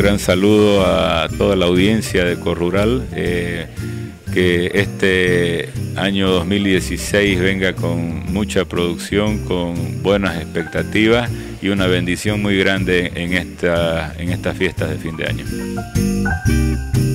gran saludo a toda la audiencia de Corrural, que este año 2016 venga con mucha producción, con buenas expectativas y una bendición muy grande en estas fiestas de fin de año.